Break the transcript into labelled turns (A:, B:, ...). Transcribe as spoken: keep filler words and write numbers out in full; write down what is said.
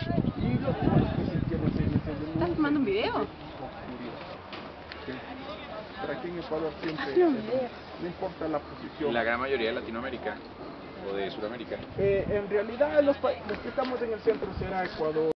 A: Y los colores que se tienen series de luz.
B: ¿Estás tomando un video?
A: Sí. Pero aquí en Ecuador siempre,
B: No,
A: eh, no importa la posición.
C: ¿Y la gran mayoría de Latinoamérica o de Sudamérica?
A: Eh, en realidad los, pa- los que estamos en el centro será Ecuador.